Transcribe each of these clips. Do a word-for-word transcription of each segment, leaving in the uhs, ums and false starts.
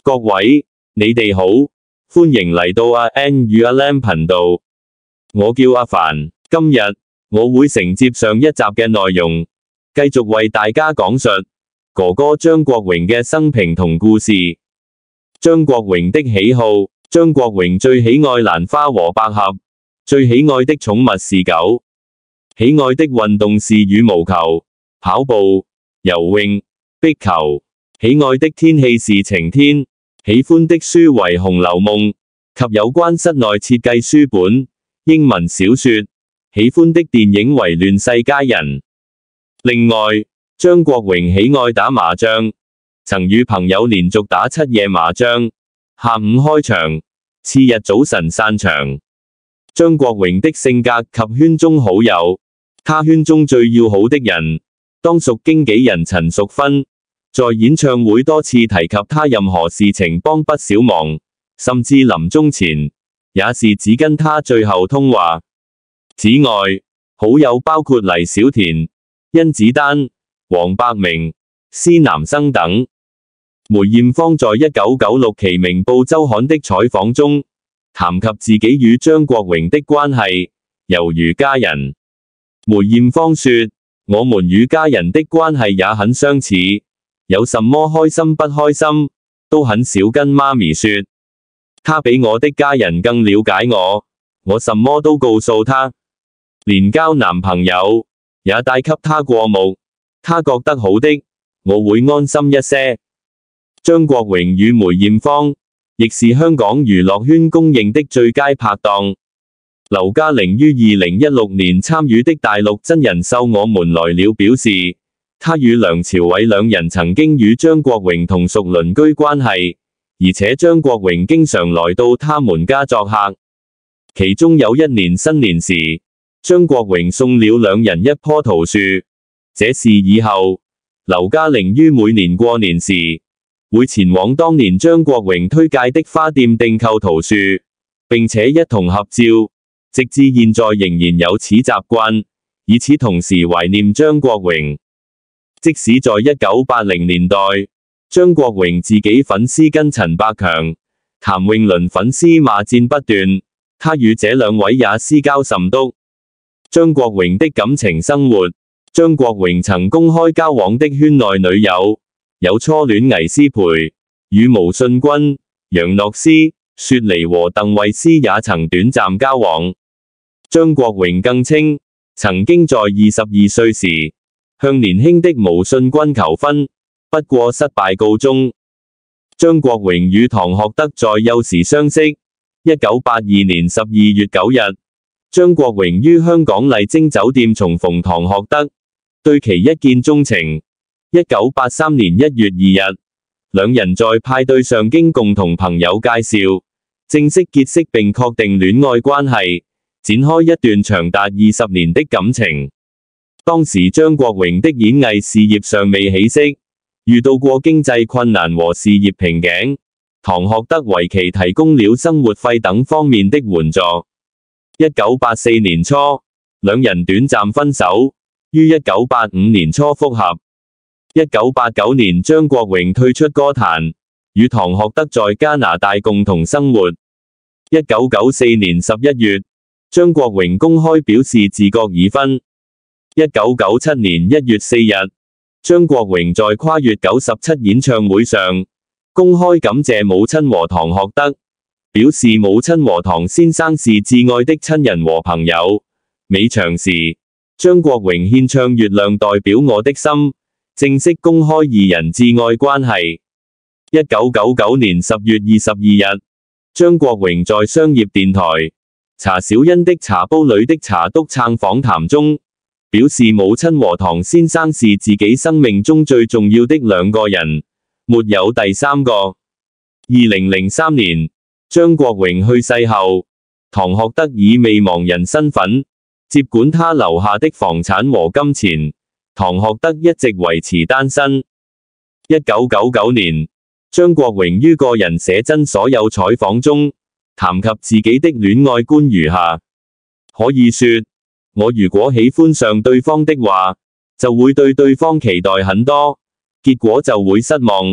各位，你哋好，歡迎嚟到阿 N 與阿 Lam 頻道。我叫阿凡，今日我會承接上一集嘅內容，繼續為大家講述哥哥張國榮嘅生平同故事。張國榮的喜好，張國榮最喜愛蘭花和百合，最喜愛的寵物是狗，喜愛的運動是羽毛球、跑步、游泳、壁球，喜愛的天氣是晴天，喜歡的書為《紅樓夢》及有關室內設計書本、英文小說，喜歡的電影為《亂世佳人》。另外，張國榮喜愛打麻將，曾與朋友連續打七夜麻將，下午開場，次日早晨散場。張國榮的性格及圈中好友，他圈中最要好的人，當屬經紀人陳淑芬，在演唱會多次提及他任何事情幫不少忙，甚至臨終前，也是只跟他最後通話。此外，好友包括黎小田、甄子丹、黃百鳴、施南生等。梅艷芳在一九九六期《明報周刊》的採訪中，談及自己與張國榮的關係，猶如家人。梅艷芳說：我們與家人的關係也很相似，有什麼開心不開心，都很少跟媽咪說。她比我的家人更了解我，我什麼都告訴她，連交男朋友也帶給她過目，她覺得好的，我會安心一些。張國榮與梅艷芳亦是香港娛樂圈公認的最佳拍檔。劉嘉玲於二零一六年參與的大陸真人秀《我們來了》表示，他與梁朝偉兩人曾經與張國榮同屬鄰居關係，而且張國榮經常來到他們家作客。其中有一年新年時，張國榮送了兩人一棵桃樹，這事以後，劉嘉玲於每年過年時，會前往當年張國榮推介的花店訂購桃樹，並且一同合照，直至現在仍然有此習慣，以此同時懷念張國榮。即使在一九八零年代，張國榮自己粉絲跟陳百強、譚詠麟粉絲罵戰不斷，他與這兩位也私交甚篤。張國榮的感情生活，張國榮曾公開交往的圈內女友，有初戀倪思培、羽毛信君、楊諾斯、雪梨和鄧慧思也曾短暫交往。張國榮更稱，曾經在二十二歲時向年輕的毛信君求婚，不過失敗告終。張國榮與唐學德在幼時相識，一九八二年十二月九日，張國榮於香港麗晶酒店重逢唐學德，對其一見鍾情。一九八三年一月二日，兩人在派對上經共同朋友介紹，正式結識並確定戀愛關係，展開一段長達二十年的感情。當時張國榮的演藝事業尚未起色，遇到過經濟困難和事業瓶頸，唐學德為其提供了生活費等方面的援助。一九八四年初，兩人短暫分手，於一九八五年初復合。一九八九年張國榮退出歌壇，與唐學德在加拿大共同生活。一九九四年十一月，張國榮公開表示自覺已婚。一九九七年一月四日，張國榮在跨越九十七演唱會上，公開感謝母親和唐學德，表示母親和唐先生是至愛的親人和朋友。尾場時，張國榮獻唱《月亮代表我的心》，正式公開二人至愛關係。一九九九年十月二十二日，張國榮在商業電台查小欣的茶煲裏的茶督撐訪談中，表示母親和唐先生是自己生命中最重要的兩個人，沒有第三個。二零零三年，張國榮去世後，唐學德以未亡人身份接管他留下的房產和金錢。唐學德一直維持單身。一九九九年，張國榮於個人寫真所有採訪中，談及自己的戀愛觀如下：可以說，我如果喜歡上對方的話，就會對對方期待很多，結果就會失望。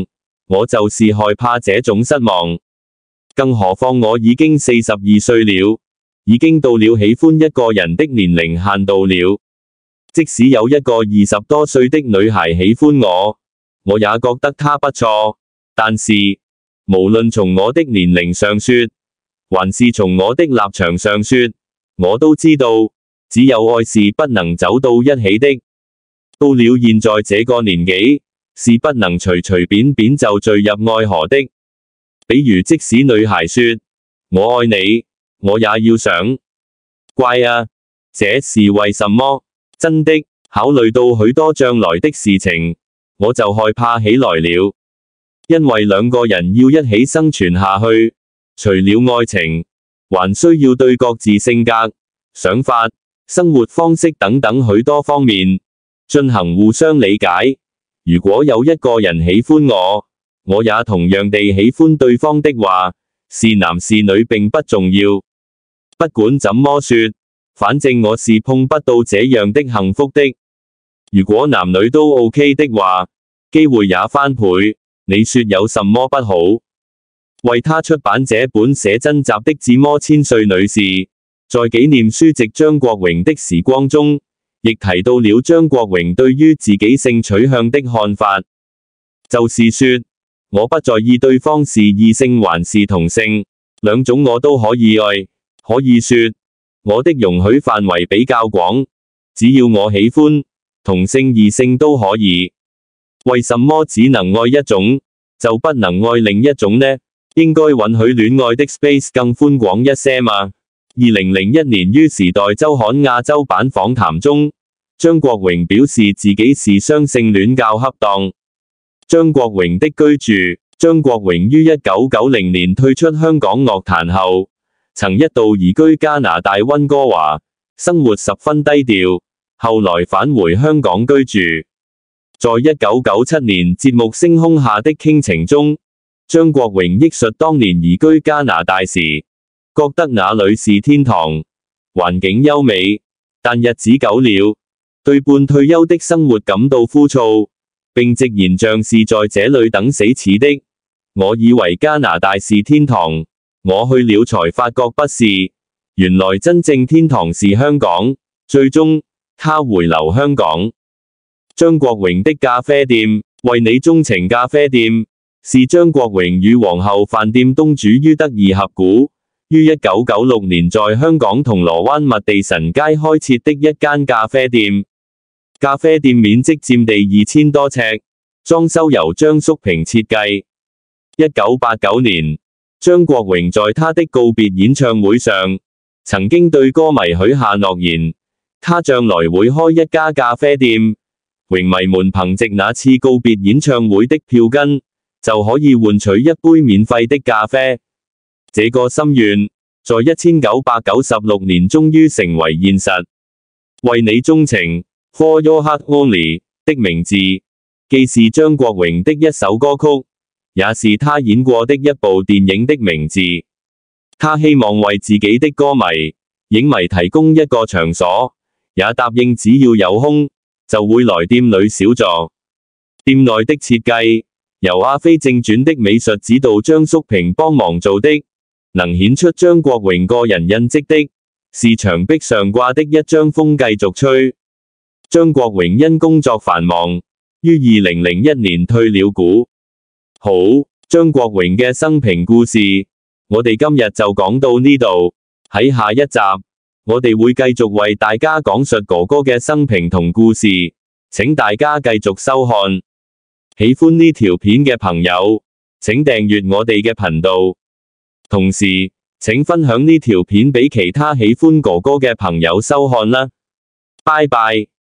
我就是害怕這種失望。更何況我已經四十二歲了，已經到了喜歡一個人的年齡限度了。即使有一個二十多歲的女孩喜歡我，我也覺得她不錯。但是，無論從我的年齡上說，還是從我的立場上說，我都知道，只有愛是不能走到一起的。到了現在這個年紀，是不能隨隨便便就墜入愛河的。比如即使女孩說，我愛你，我也要想，怪啊，這是為什麼？真的，考慮到許多將來的事情，我就害怕起來了。因為兩個人要一起生存下去，除了愛情，還需要對各自性格、想法、生活方式等等許多方面進行互相理解。如果有一個人喜歡我，我也同樣地喜歡對方的話，是男是女並不重要。不管怎麼說，反正我是碰不到這樣的幸福的。如果男女都 OK 的話，機會也翻倍。你說有什麼不好？為他出版這本寫真集的自摸千歲女士，在紀念書籍張國榮的時光中，亦提到了張國榮對於自己性取向的看法，就是說，我不在意對方是異性還是同性，兩種我都可以愛。可以說，我的容許範圍比較廣，只要我喜歡，同性異性都可以。為什麼只能愛一種，就不能愛另一種呢？應該允許戀愛的 space 更寬廣一些嘛。二零零一年於時代週刊亞洲版訪談中，張國榮表示自己是雙性戀較恰當。張國榮的居住。張國榮於一九九零年退出香港樂壇後，曾一度移居加拿大溫哥華，生活十分低調，後來返回香港居住。在一九九七年節目《星空下的傾情》中，張國榮憶述當年移居加拿大時，覺得那裏是天堂，環境優美，但日子久了，對半退休的生活感到枯燥，並直言像是在這裏等死似的。我以為加拿大是天堂，我去了才發覺不是，原來真正天堂是香港。最終，他回流香港。張國榮的咖啡店，為你鍾情咖啡店，是張國榮與皇后飯店東主于德義合股，於一九九六年在香港銅鑼灣麥地臣街開設的一間咖啡店。咖啡店面積佔地二千多尺，裝修由張叔平設計。一九八九年，張國榮在他的告別演唱會上，曾經對歌迷許下諾言，他將來會開一家咖啡店，榮迷們憑藉那次告別演唱會的票根，就可以換取一杯免費的咖啡。這個心願，在一千九百九十六年終於成為現實。為你鍾情 For Your Heart Only 的名字，既是張國榮的一首歌曲，也是他演過的一部電影的名字。他希望為自己的歌迷、影迷提供一個場所，也答應只要有空，就會來店裏小坐。店內的設計，由阿飛正傳的美術指導張叔平幫忙做的，能顯出張國榮個人印跡的，是牆壁上掛的一張風繼續吹。張國榮因工作繁忙，於二零零一年退了股。好，張國榮嘅生平故事，我哋今日就講到呢度。喺下一集，我哋會繼續為大家講述哥哥嘅生平同故事，請大家繼續收看。喜歡呢條片嘅朋友，請訂閱我哋嘅頻道，同時請分享呢條片俾其他喜歡哥哥嘅朋友收看啦。拜拜。